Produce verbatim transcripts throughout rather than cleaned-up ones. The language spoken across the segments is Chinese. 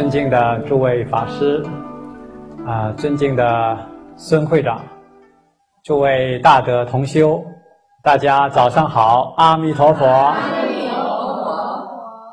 尊敬的诸位法师，啊、呃，尊敬的孙会长，诸位大德同修，大家早上好，阿弥陀佛。阿弥陀佛。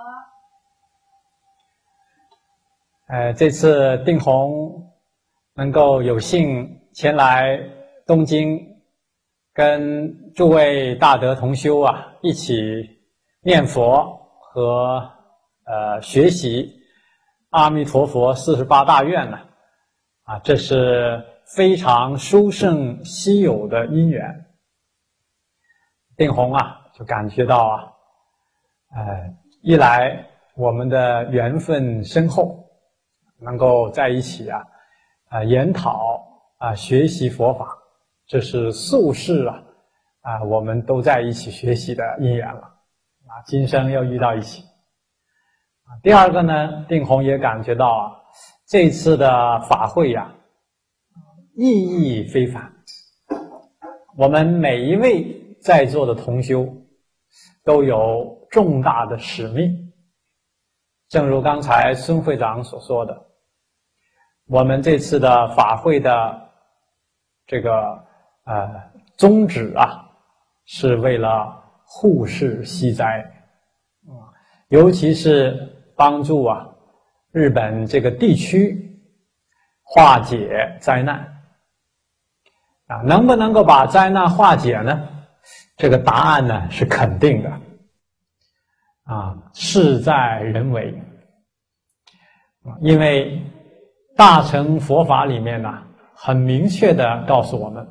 呃，这次定弘能够有幸前来东京，跟诸位大德同修啊一起念佛和呃学习阿弥陀佛四十八大愿呢，啊，这是非常殊胜稀有的因缘。定弘啊，就感觉到啊，呃，一来我们的缘分深厚，能够在一起啊，啊、呃、研讨啊学习佛法，这是宿世啊啊我们都在一起学习的因缘了啊，今生又遇到一起。第二个呢，定弘也感觉到啊，这次的法会呀、啊，意义非凡。我们每一位在座的同修都有重大的使命。正如刚才孙会长所说的，我们这次的法会的这个呃宗旨啊，是为了护世息灾，啊，尤其是帮助啊日本这个地区化解灾难啊，能不能够把灾难化解呢？这个答案呢是肯定的啊，事在人为啊，因为大乘佛法里面呢很明确的告诉我们，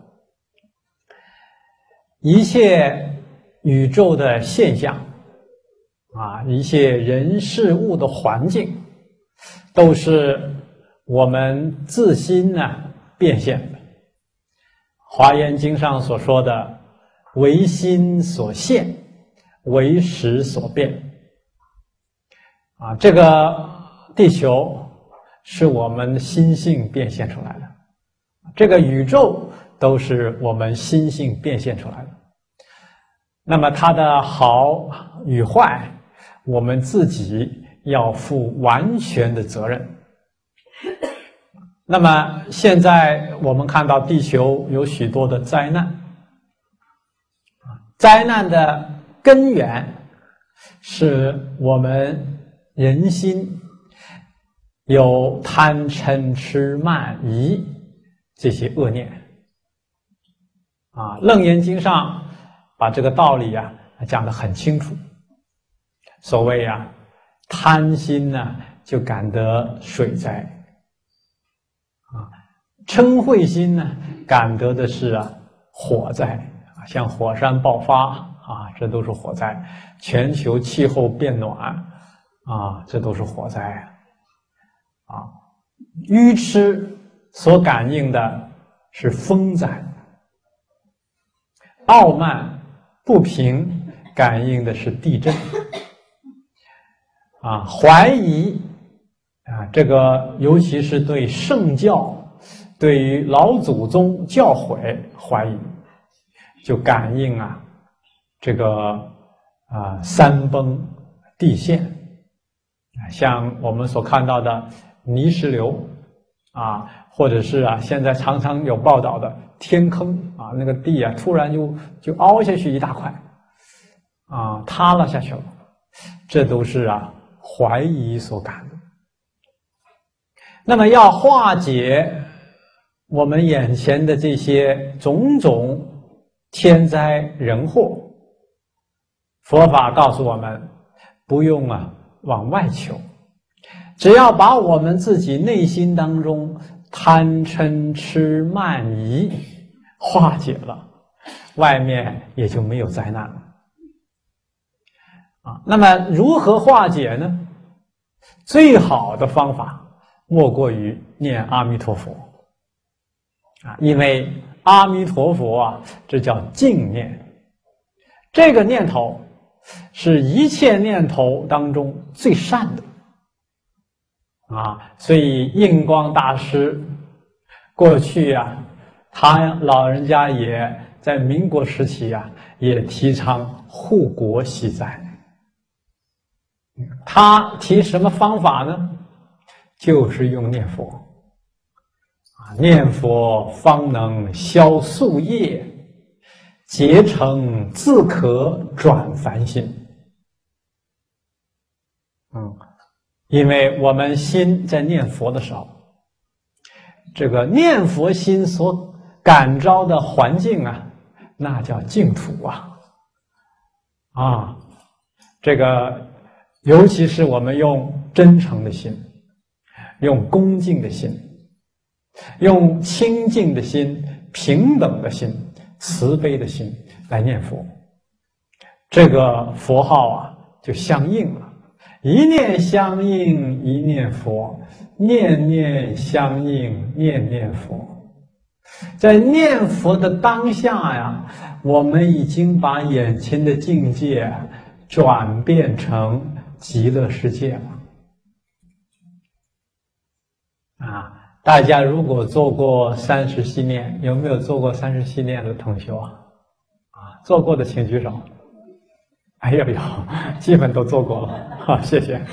一切宇宙的现象啊，一切人事物的环境，都是我们自心呢变现的。华严经上所说的唯心所现，唯识所变啊，这个地球是我们心性变现出来的，这个宇宙都是我们心性变现出来的。那么它的好与坏，我们自己要负完全的责任。那么现在我们看到地球有许多的灾难，灾难的根源是我们人心有贪嗔痴慢疑这些恶念啊，《楞严经》上把这个道理啊讲得很清楚。所谓啊，贪心呢就感得水灾啊，嗔恚心呢感得的是啊火灾啊，像火山爆发啊，这都是火灾；全球气候变暖啊，这都是火灾啊。愚痴所感应的是风灾，傲慢不平感应的是地震。啊，怀疑啊，这个尤其是对圣教、对于老祖宗教诲怀疑，就感应啊，这个啊山崩地陷啊，像我们所看到的泥石流啊，或者是啊现在常常有报道的天坑啊，那个地啊突然就就凹下去一大块啊，塌了下去了，这都是啊怀疑所感的。那么要化解我们眼前的这些种种天灾人祸，佛法告诉我们不用啊往外求，只要把我们自己内心当中贪嗔痴慢疑化解了，外面也就没有灾难了啊。那么如何化解呢？最好的方法莫过于念阿弥陀佛啊，因为阿弥陀佛啊，这叫净念，这个念头是一切念头当中最善的啊。所以印光大师过去啊，他老人家也在民国时期啊，也提倡护国息灾。他提什么方法呢？ 就是用念佛啊，念佛方能消宿业，结成自可转凡心。嗯，因为我们心在念佛的时候，这个念佛心所感召的环境啊，那叫净土啊！啊，这个尤其是我们用真诚的心，用恭敬的心，用清净的心、平等的心、慈悲的心来念佛，这个佛号啊就相应了。一念相应，一念佛；念念相应，念念佛。在念佛的当下呀，我们已经把眼前的境界转变成极乐世界了。啊，大家如果做过三十系念，有没有做过三十系念的同学啊？啊，做过的请举手。哎呦呦，基本都做过了，好，谢谢。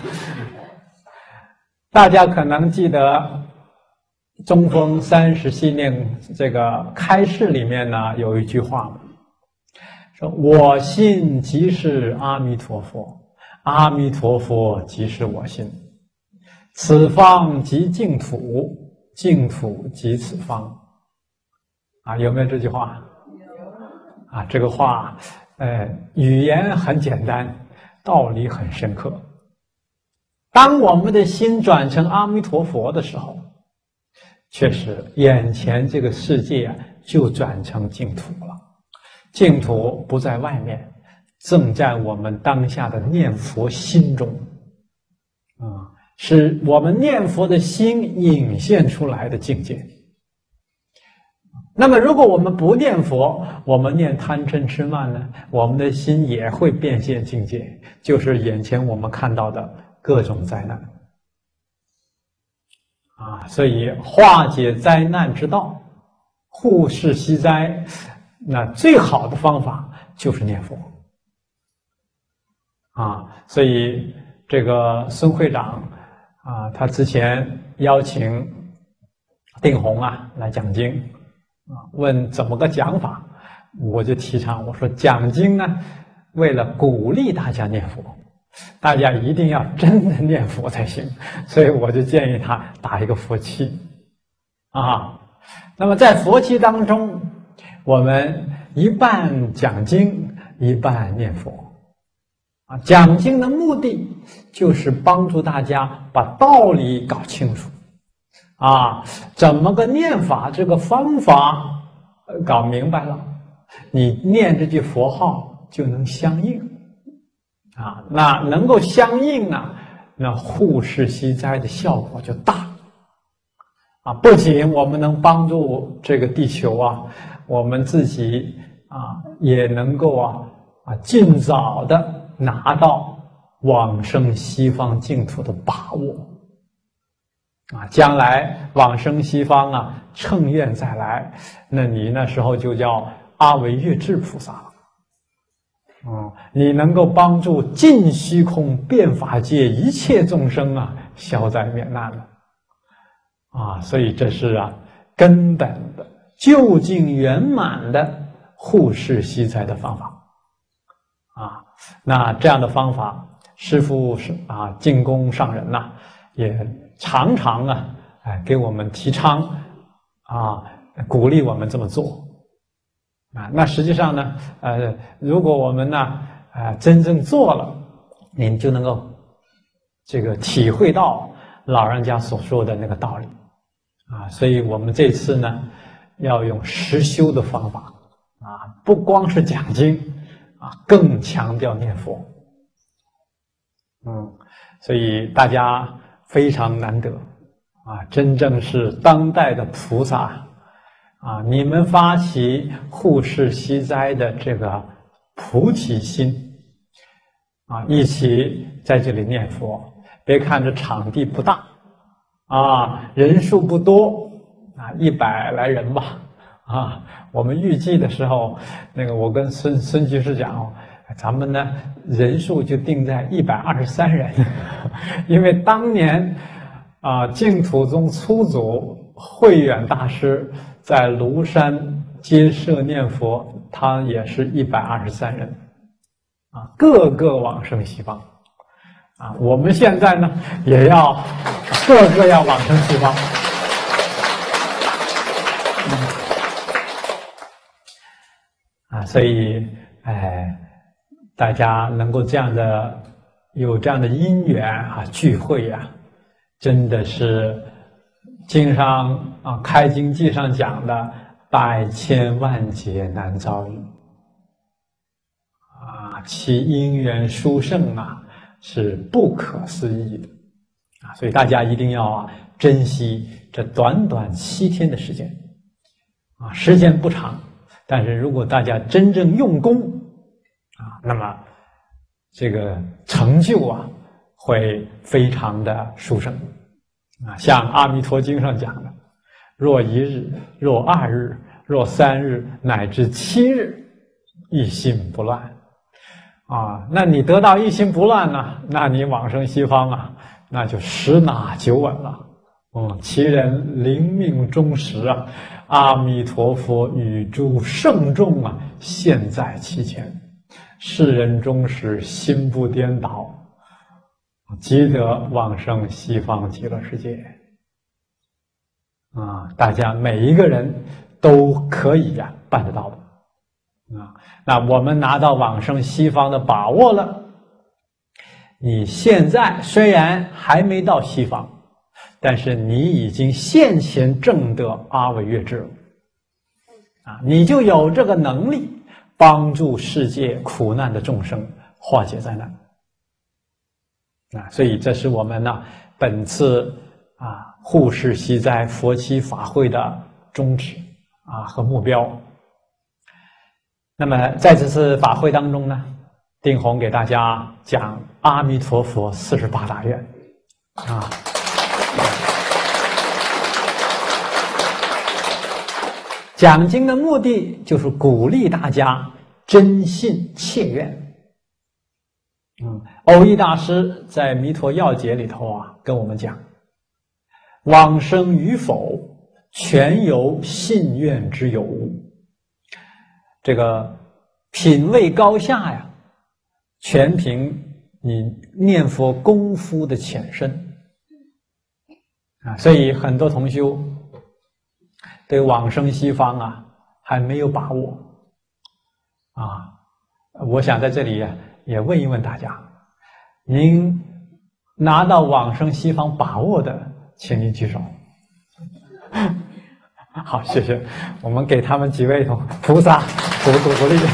大家可能记得中峰三十系念这个开示里面呢有一句话，说我心即是阿弥陀佛，阿弥陀佛即是我心，此方即净土，净土即此方。啊，有没有这句话？啊，这个话呃，语言很简单，道理很深刻。当我们的心转成阿弥陀佛的时候，确实眼前这个世界就转成净土了。净土不在外面，正在我们当下的念佛心中啊，是我们念佛的心引现出来的境界。那么如果我们不念佛，我们念贪嗔痴慢呢，我们的心也会变现境界，就是眼前我们看到的各种灾难啊。所以化解灾难之道，护世息灾，那最好的方法就是念佛啊。所以这个孙会长啊，他之前邀请定弘啊来讲经啊，问怎么个讲法，我就提倡我说讲经呢，为了鼓励大家念佛，大家一定要真的念佛才行，所以我就建议他打一个佛七啊。那么在佛七当中，我们一半讲经，一半念佛啊。讲经的目的就是帮助大家把道理搞清楚啊，怎么个念法，这个方法搞明白了，你念这句佛号就能相应啊。那能够相应啊，那护世息灾的效果就大啊。不仅我们能帮助这个地球啊，我们自己啊也能够啊啊尽早的拿到往生西方净土的把握啊，将来往生西方啊，乘愿再来，那你那时候就叫阿惟越致菩萨了。嗯，你能够帮助尽虚空遍法界一切众生啊，消灾免难了。啊，所以这是啊根本的、究竟圆满的护世息灾的方法。啊，那这样的方法，师父是啊净公上人呐、啊，也常常啊，哎，给我们提倡啊，鼓励我们这么做啊。那实际上呢，呃，如果我们呢，啊、呃，真正做了，您就能够这个体会到老人家所说的那个道理啊。所以我们这次呢，要用实修的方法啊，不光是讲经啊，更强调念佛。嗯，所以大家非常难得啊，真正是当代的菩萨啊！你们发起护世息灾的这个菩提心啊，一起在这里念佛。别看这场地不大啊，人数不多啊，一百来人吧啊。我们预计的时候，那个我跟孙孙居士讲，咱们呢人数就定在一百二十三人，因为当年啊，净土宗初祖慧远大师在庐山结社念佛，他也是一百二十三人，啊，个个往生西方，啊，我们现在呢也要个个要往生西方。啊，所以，哎，大家能够这样的有这样的因缘啊，聚会啊，真的是经上啊《开经记》上讲的百千万劫难遭遇啊，其因缘殊胜啊，是不可思议的啊！所以大家一定要啊珍惜这短短七天的时间啊，时间不长。但是如果大家真正用功啊，那么这个成就啊会非常的殊胜啊。像《阿弥陀经》上讲的，若一日，若二日，若三日，乃至七日，一心不乱啊。那你得到一心不乱呢，那你往生西方啊，那就十拿九稳了。嗯，其人临命终时啊，阿弥陀佛与诸圣众啊，现在其前，世人终时心不颠倒，即得往生西方极乐世界。啊，大家每一个人都可以呀、啊、办得到的啊。那我们拿到往生西方的把握了，你现在虽然还没到西方，但是你已经现前证得阿惟越致了，啊，你就有这个能力帮助世界苦难的众生化解灾难，啊，所以这是我们呢本次啊护世息灾佛七法会的宗旨啊和目标。那么在这次法会当中呢，定弘给大家讲阿弥陀佛四十八大愿啊。讲经的目的就是鼓励大家真信切愿。嗯，蕅益大师在《弥陀要解》里头啊，跟我们讲，往生与否，全由信愿之有无。这个品位高下呀，全凭你念佛功夫的浅深啊。所以很多同修对往生西方啊还没有把握啊。我想在这里也问一问大家，您拿到往生西方把握的，请您举手。好，谢谢，我们给他们几位菩萨鼓鼓鼓励。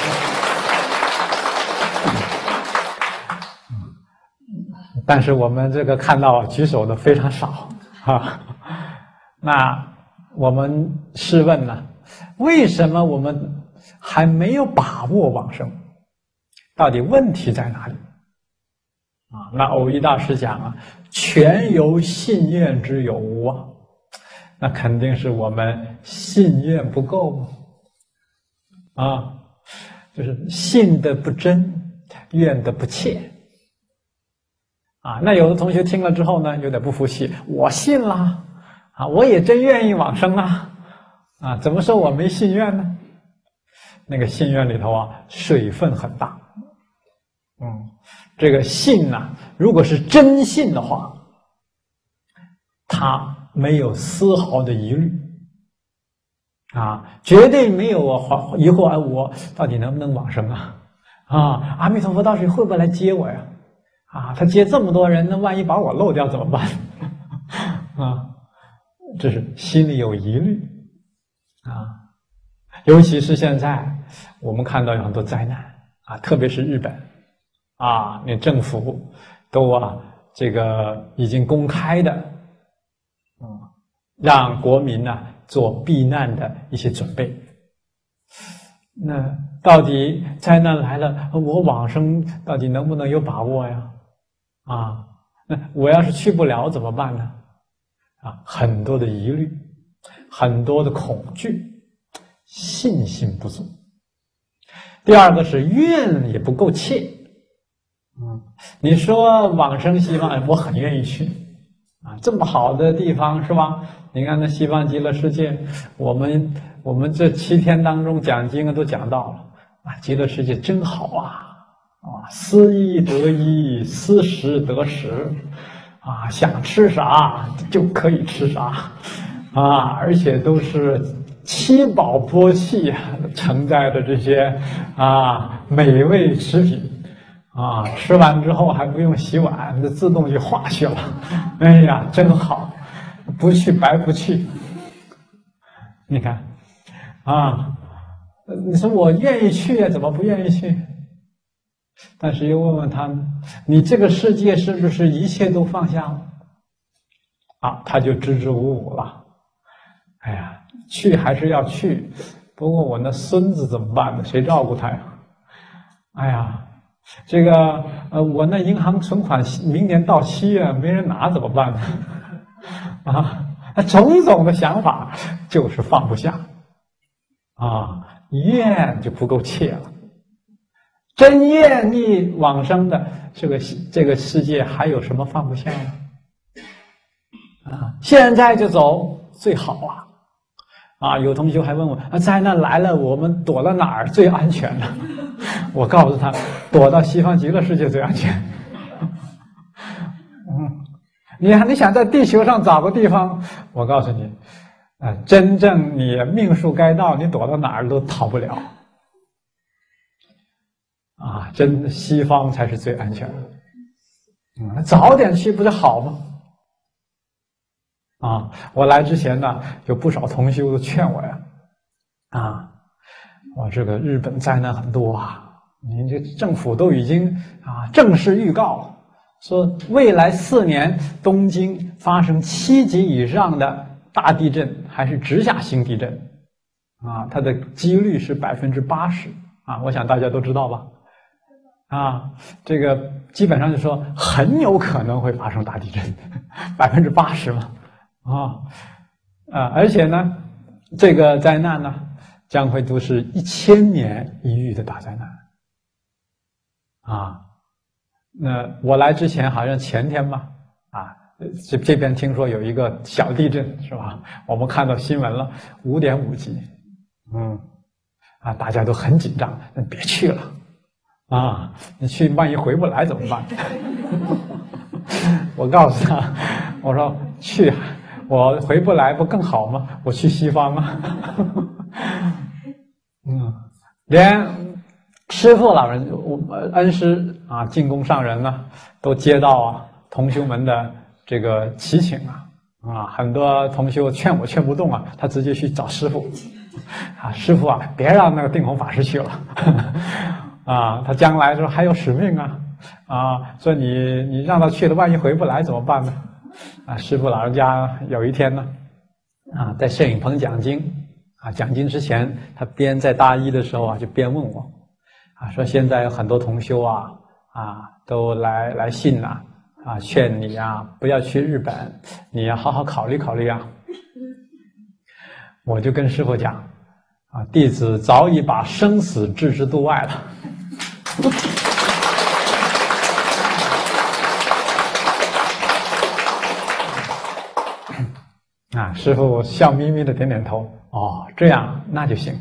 但是我们这个看到举手的非常少啊。那我们试问呢，为什么我们还没有把握往生？到底问题在哪里？啊，那蕅益大师讲啊，全由信愿之有无啊，那肯定是我们信愿不够啊，就是信的不真，愿的不切啊。那有的同学听了之后呢，有点不服气，我信了啊，我也真愿意往生啊，啊，怎么说我没信愿呢？那个信愿里头啊，水分很大。嗯，这个信呢，如果是真信的话，他没有丝毫的疑虑啊，绝对没有啊疑惑啊，我到底能不能往生啊？啊，阿弥陀佛到底会不会来接我呀？啊，他接这么多人，那万一把我漏掉怎么办？啊，这是心里有疑虑啊。尤其是现在我们看到有很多灾难啊，特别是日本啊，那政府都啊这个已经公开的，嗯，让国民呢、啊、做避难的一些准备。那到底灾难来了，我往生到底能不能有把握呀？啊，那我要是去不了怎么办呢？啊，很多的疑虑，很多的恐惧，信心不足。第二个是愿也不够切。嗯，你说往生西方，我很愿意去啊，这么好的地方是吧？你看那西方极乐世界，我们我们这七天当中讲经啊都讲到了啊，极乐世界真好啊！啊，思衣得衣，思食得食，啊，想吃啥就可以吃啥，啊，而且都是七宝波器承载的这些啊美味食品，啊，吃完之后还不用洗碗，这自动就化去了。哎呀，真好，不去白不去。你看，啊，你说我愿意去呀，怎么不愿意去？但是又问问他们，你这个世界是不是一切都放下了？啊，他就支支吾吾了。哎呀，去还是要去，不过我那孙子怎么办呢？谁照顾他呀？哎呀，这个呃，我那银行存款明年到期啊，没人拿怎么办呢？啊，种种的想法就是放不下，啊，愿就不够切了。真愿意往生的这个这个世界还有什么放不下呢？啊，现在就走最好啊！啊，有同学还问我，啊，灾难来了，我们躲到哪儿最安全呢？我告诉他，躲到西方极乐世界最安全。嗯，你你想在地球上找个地方，我告诉你，啊，真正你命数该到，你躲到哪儿都逃不了。啊，真的西方才是最安全的。嗯，早点去不就好吗？啊，我来之前呢，有不少同修都劝我呀，啊，我这个日本灾难很多啊，你这政府都已经啊正式预告说，未来四年东京发生七级以上的大地震，还是直下型地震，啊，它的几率是百分之八十啊，我想大家都知道吧。啊，这个基本上就说很有可能会发生大地震，百分之八十嘛，啊啊，而且呢，这个灾难呢，将会都是一千年一遇的大灾难，啊，那我来之前好像前天吧，啊，这这边听说有一个小地震是吧？我们看到新闻了，五点五级，嗯，啊，大家都很紧张，那别去了。啊，你去万一回不来怎么办？我告诉他，我说去，我回不来不更好吗？我去西方啊。嗯，连师父老人、恩师啊、进宫上人呢，都接到啊同修们的这个祈请啊，啊，很多同修劝我劝不动啊，他直接去找师父，啊，师父啊，别让那个定弘法师去了。啊，他将来说还有使命啊，啊，说你你让他去了，万一回不来怎么办呢？啊，师父老人家有一天呢，啊，在摄影棚讲经，啊，讲经之前，他边在大一的时候啊，就边问我，啊，说现在有很多同修啊，啊，都来来信呐，啊，劝你呀、啊、不要去日本，你要好好考虑考虑啊。我就跟师父讲，啊，弟子早已把生死置之度外了。啊，师父笑眯眯的点点头。哦，这样那就行。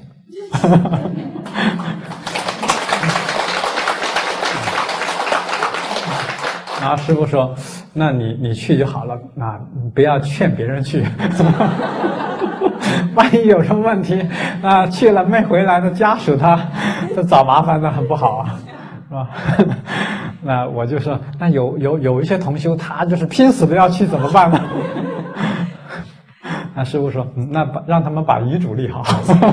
然后师父说：“那你你去就好了，啊，不要劝别人去。万一有什么问题，啊，去了没回来的家属他他找麻烦，那很不好啊。”是吧？那我就说，那有有有一些同修，他就是拼死的要去，怎么办呢？那师父说，嗯、那把让他们把遗嘱立好。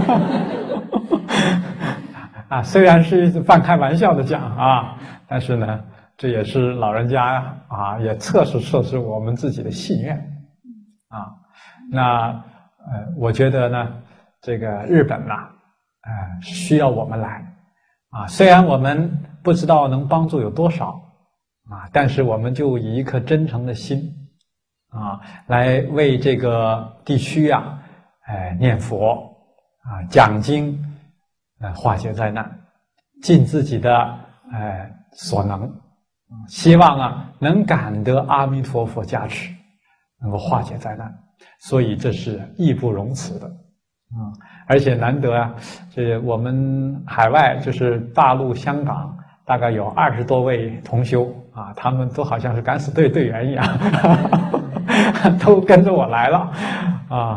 啊，虽然是一半开玩笑的讲啊，但是呢，这也是老人家呀啊，也测试测试我们自己的信愿啊。那呃，我觉得呢，这个日本呐，呃，需要我们来。啊，虽然我们不知道能帮助有多少，啊，但是我们就以一颗真诚的心，啊，来为这个地区啊，哎，念佛，啊，讲经，呃，化解灾难，尽自己的哎所能，希望啊能感得阿弥陀佛加持， 能够化解灾难，所以这是义不容辞的。啊、嗯，而且难得啊，这我们海外就是大陆、香港，大概有二十多位同修啊，他们都好像是敢死队队员一样，都跟着我来了啊。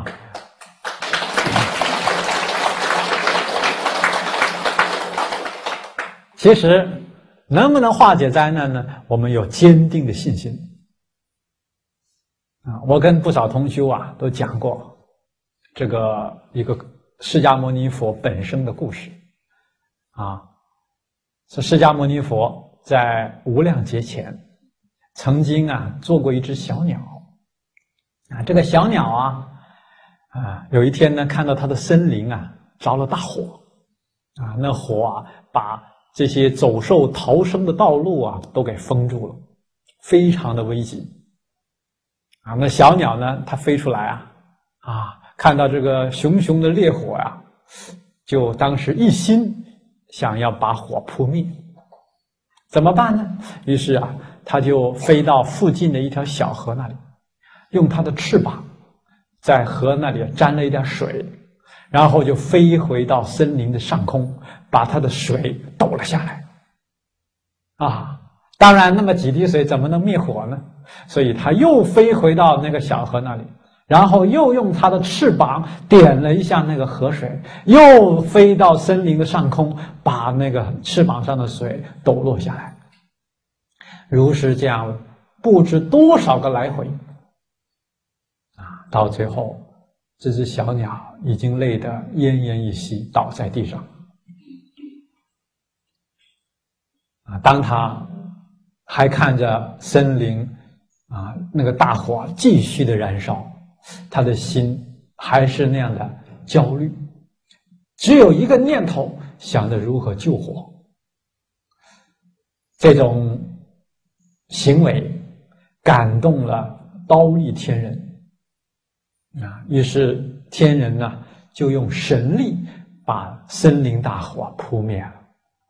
其实能不能化解灾难呢？我们有坚定的信心啊！我跟不少同修啊都讲过这个一个释迦牟尼佛本身的故事啊。是释迦牟尼佛在无量劫前曾经啊做过一只小鸟啊，这个小鸟啊啊有一天呢看到它的森林啊着了大火啊，那火啊把这些走兽逃生的道路啊都给封住了，非常的危急啊。那小鸟呢它飞出来啊啊看到这个熊熊的烈火啊，就当时一心想要把火扑灭，怎么办呢？于是啊它就飞到附近的一条小河那里，用它的翅膀在河那里沾了一点水，然后就飞回到森林的上空，把它的水抖了下来啊。当然那么几滴水怎么能灭火呢？所以它又飞回到那个小河那里，然后又用它的翅膀点了一下那个河水，又飞到森林的上空，把那个翅膀上的水抖落下来。如是这样不知多少个来回啊，到最后这只小鸟已经累得奄奄一息，倒在地上啊。当他还看着森林啊那个大火继续的燃烧，他的心还是那样的焦虑，只有一个念头，想着如何救火。这种行为感动了忉利天人啊，于是天人呢就用神力把森林大火扑灭了。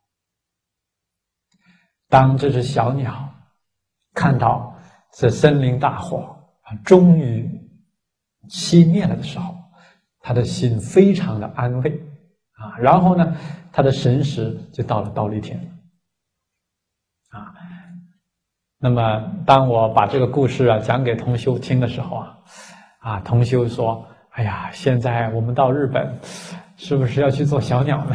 当这只小鸟看到这森林大火终于熄灭了的时候，他的心非常的安慰啊，然后呢他的神识就到了忉利天啊。那么当我把这个故事啊讲给同修听的时候啊啊同修说，哎呀，现在我们到日本是不是要去做小鸟呢？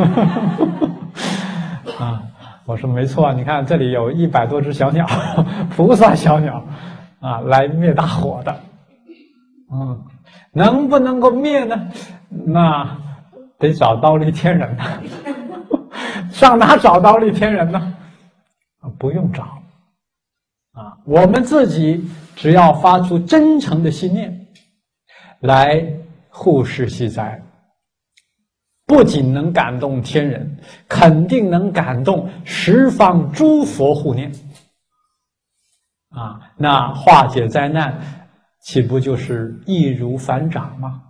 啊，我说没错，你看这里有一百多只小鸟，菩萨小鸟啊，来灭大火的。嗯，能不能够灭呢？那得找忉利天人呢。上哪找忉利天人呢？不用找啊，我们自己只要发出真诚的心念来护世息灾，不仅能感动天人，肯定能感动十方诸佛护念啊！那化解灾难岂不就是易如反掌吗？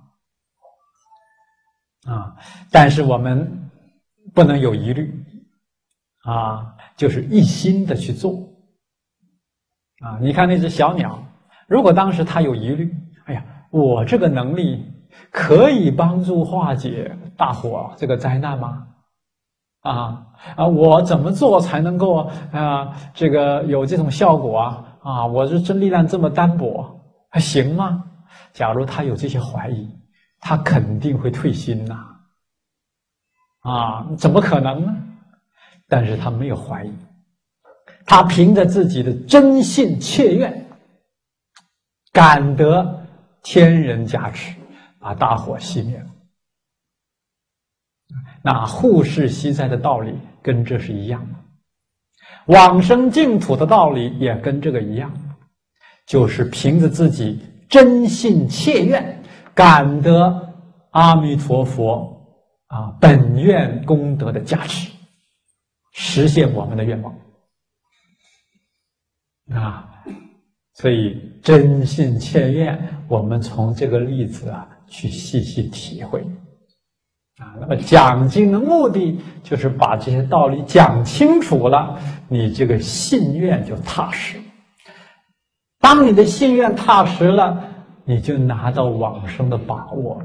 啊！但是我们不能有疑虑啊，就是一心的去做啊！你看那只小鸟，如果当时它有疑虑，哎呀，我这个能力可以帮助化解大火这个灾难吗？啊啊！我怎么做才能够啊这个有这种效果啊？啊，我这真力量这么单薄，还行吗？假如他有这些怀疑，他肯定会退心呐！啊，怎么可能呢？但是他没有怀疑，他凭着自己的真信切愿，感得天人加持，把大火熄灭了。那护世息灾的道理跟这是一样的，往生净土的道理也跟这个一样，就是凭着自己真信切愿，感得阿弥陀佛啊本愿功德的加持，实现我们的愿望啊。所以真信切愿，我们从这个例子啊去细细体会啊。那么讲经的目的就是把这些道理讲清楚了，你这个信愿就踏实， 当你的心愿踏实了，你就拿到往生的把握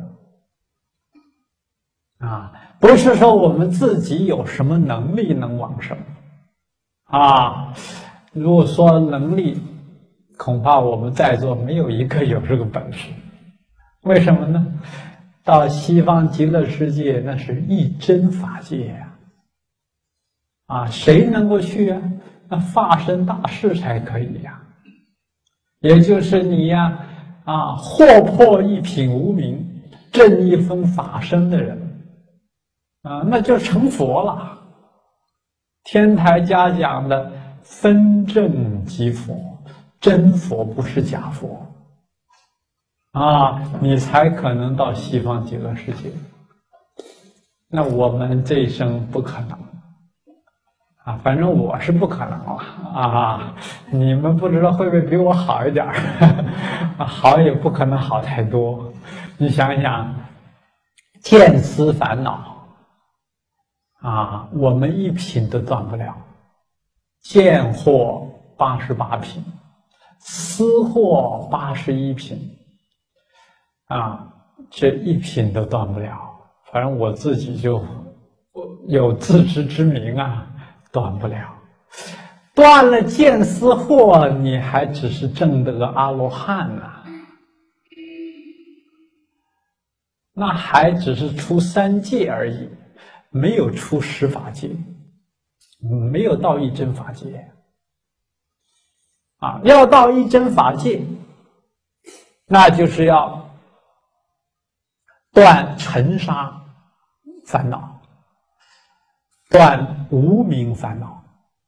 了。啊，不是说我们自己有什么能力能往生。啊，如果说能力，恐怕我们在座没有一个有这个本事。为什么呢？到西方极乐世界，那是一真法界呀！啊，谁能够去啊？那法身大士才可以呀。也就是你呀，啊，获破一品无明，证一分法身的人，啊，那就成佛了。天台家讲的分正即佛，真佛不是假佛。啊，你才可能到西方极乐世界。那我们这一生不可能啊，反正我是不可能了啊。你们不知道会不会比我好一点啊？好也不可能好太多。你想想，见思烦恼啊，我们一品都断不了。见惑八十八品，思惑八十一品。啊，这一品都断不了，反正我自己就有自知之明啊，断不了。断了见思惑，你还只是证得个阿罗汉呐，那还只是出三界而已，没有出十法界，没有到一真法界。啊，要到一真法界，那就是要断尘沙烦恼，断无明烦恼。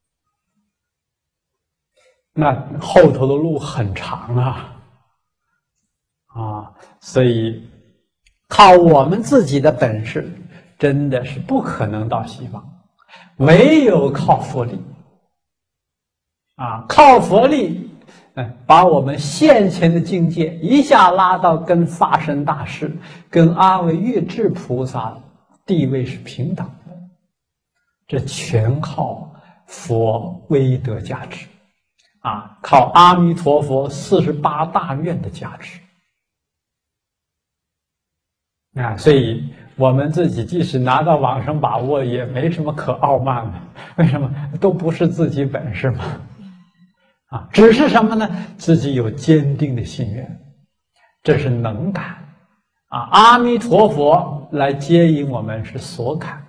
那后头的路很长啊，啊，所以靠我们自己的本事，真的是不可能到西方，唯有靠佛力。啊，靠佛力，嗯，把我们现前的境界一下拉到跟法身大士、跟阿惟越致菩萨地位是平等的，这全靠佛威德加持，啊，靠阿弥陀佛四十八大愿的加持，啊，所以我们自己即使拿到往生把握，也没什么可傲慢的。为什么？都不是自己本事嘛。啊，只是什么呢？自己有坚定的信愿，这是能感啊。阿弥陀佛来接引我们是所感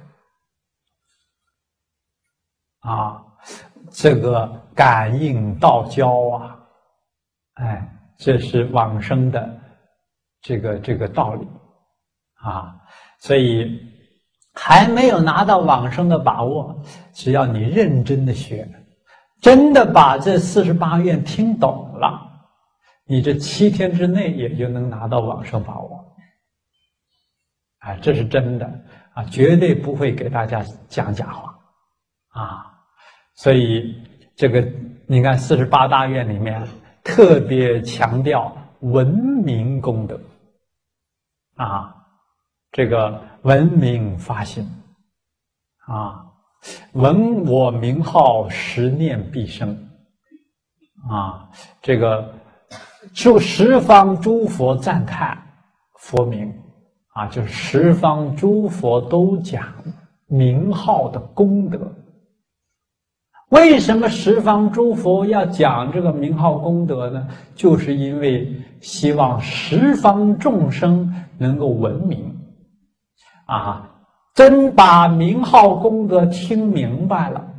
啊，这个感应道交啊，哎，这是往生的这个这个道理啊。所以还没有拿到往生的把握，只要你认真的学。真的把这四十八愿听懂了，你这七天之内也就能拿到往生把握，啊，这是真的啊，绝对不会给大家讲假话啊。所以这个你看四十八大愿里面特别强调闻名功德啊，这个闻名发心啊。闻我名号，十念必生。啊，这个诸十方诸佛赞叹佛名，啊，就是十方诸佛都讲名号的功德。为什么十方诸佛要讲这个名号功德呢？就是因为希望十方众生能够闻名，啊。真把名号功德听明白了，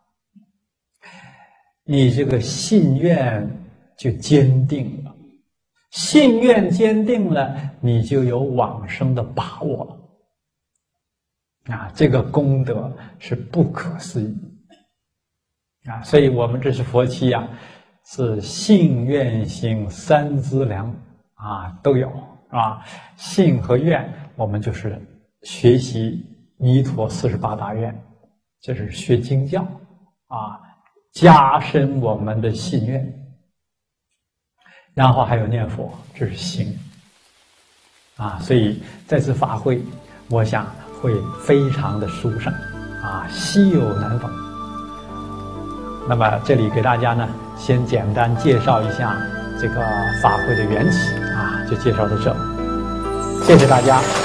你这个信愿就坚定了，信愿坚定了，你就有往生的把握了。啊，这个功德是不可思议啊！所以我们这是佛七呀，是信愿行三资粮啊都有啊，信和愿，我们就是学习弥陀四十八大愿，这是学经教啊，加深我们的信愿。然后还有念佛，这是行啊。所以这次法会，我想会非常的殊胜啊，稀有难逢。那么这里给大家呢先简单介绍一下这个法会的缘起啊，就介绍到这，谢谢大家。